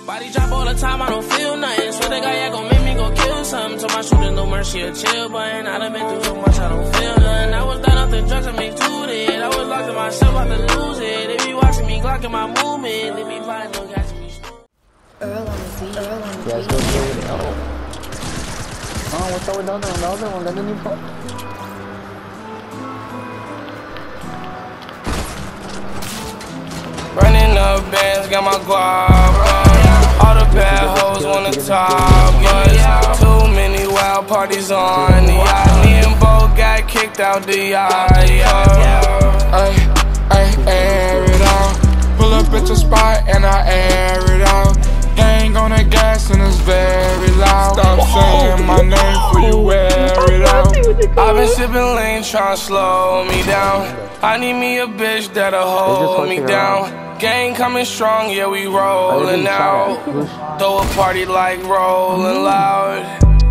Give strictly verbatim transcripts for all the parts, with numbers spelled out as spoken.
Body drop all the time, I don't feel nothing. So the guy, yeah, gon' make me go kill something. Told my shooter, no mercy, a chill button. I done been through so much, I don't feel nothing. I was done off the drugs, I make two it. I was locked in myself, about to lose it. They be watching me, glocking my movement. They be plotting, no catching me. Earl on the beat, Earl on the Yeah, beat. let's go do it. Oh. Oh, what's up with the other one? The other one doesn't even pop. Running up bands, got my guap up. All the bad hoes wanna top, yeah. Too many wild parties on the yacht. Me and Bo got kicked out the yacht, yeah. Ay, ay, air it out. Pull up at your spot and I air it out. Gang on the gas and it's very loud. Stop saying my name before you wear it out. I've been sipping lean, tryna slow me down. I need me a bitch that'll hold me down. Gang coming strong, yeah, we rollin' out. Throw a party like rollin' loud.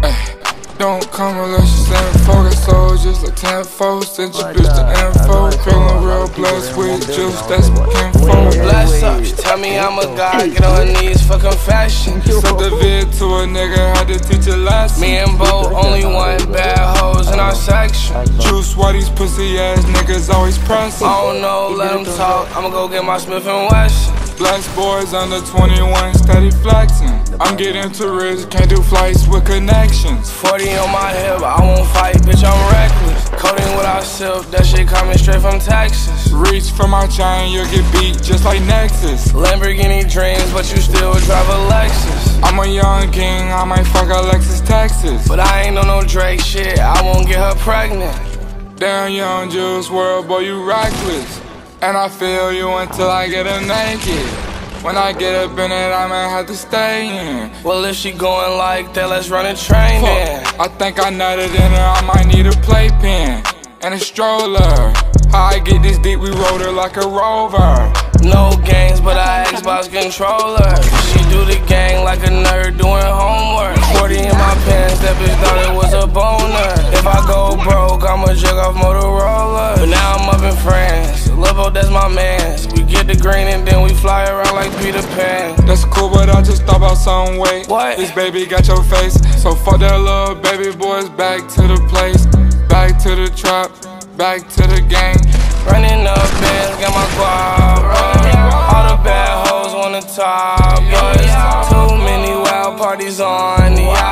Don't come unless you stand focus, soldiers like tenfold. Send your bitch the info. Feeling real blessed with juice, that's my kinfolk. Bless up, she tell me I'm a god, get on her knees for confession. Sent the vid to a nigga, had to teach a lesson. Me and Bo, only one bad hoes in our section. Juice, why these pussy ass niggas always pressing? I don't know, let them talk, I'ma go get my Smith and Wesson. Blessed boys under twenty-one, steady flexing. I'm getting too rich, can't do flights with connections. Forty on my hip, I won't fight, bitch, I'm reckless. Codeine without silk, that shit coming straight from Texas. Reach for my chain, you'll get beat just like Nexus. Lamborghini dreams, but you still drive a Lexus. I'm a young king, I might fuck Alexis Texas. But I ain't on no Drake shit, I won't get her pregnant. Damn young Juice world, boy, you reckless. And I feel you until I get her naked. When I get up in it, I might have to stay in. Well, if she going like that, let's run a train then. I think I nutted in her, I might need a playpen and a stroller. How I get this deep, we rode her like a rover. No games, but I Xbox controller. She do the gang like a nerd doing homework. forty in my pants, that bitch thought it was a boner. If I go broke, I'ma jug off Motorola. But now I'm up in France, Lil' Bo, that's my mans. We get the green and then we fly around like Peter Pan. That's cool, but I just thought about some weight. What? This baby got your face, so fuck that little baby boys. Back to the place, back to the trap, back to the gang. Running up bands, got my guap up. All the bad hoes wanna top, yeah. Too many wild parties on the yacht.